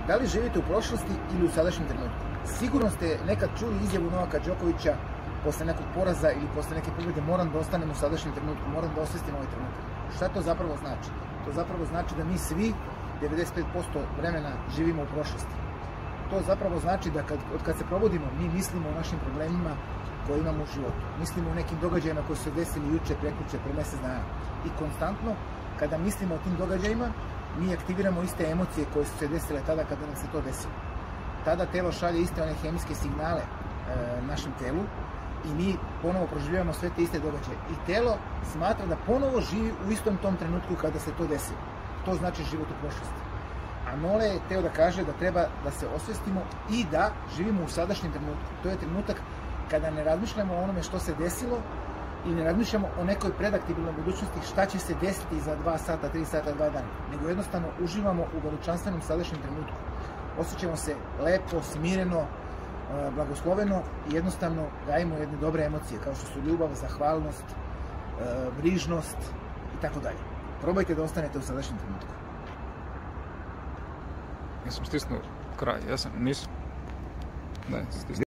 Da li živite u prošlosti ili u sadašnjem trenutku? Sigurno ste nekad čuli izjavu Novaka Đokovića posle nekog poraza ili posle neke pobjede: moram da ostanem u sadašnjem trenutku, moram da osvestim ovaj trenutak. Šta to zapravo znači? To zapravo znači da mi svi 95% vremena živimo u prošlosti. To zapravo znači da od kad se probudimo, mi mislimo o našim problemima koje imamo u životu. Mislimo o nekim događajima koji su se desili juče, prekjuče, pre mesec dana. I konstantno, kada mislimo o tim događajima, mi aktiviramo iste emocije koje su se desile tada kada nam se to desilo. Tada telo šalje iste one hemijske signale našem telu i mi ponovo proživljavamo sve te iste događaje. I telo smatra da ponovo živi u istom tom trenutku kada se to desilo. To znači život u prošlosti. A Nole je teo da kaže da treba da se osvestimo i da živimo u sadašnjem trenutku. To je trenutak kada ne razmišljamo o onome što se desilo i ne razmišljamo o nekoj predaktibilnoj budućnosti šta će se desiti za 2 sata, 3 sata, 2 dana. Nego jednostavno uživamo u veličanstvenom sadašnjem trenutku. Osjećamo se lepo, smireno, blagosloveno i jednostavno gajimo jedne dobre emocije kao što su ljubav, zahvalnost, brižnost i tako dalje. Probajte da ostanete u sadašnjem trenutku. Nisam stisnuo kraj, nisam. Ne, stisnuo.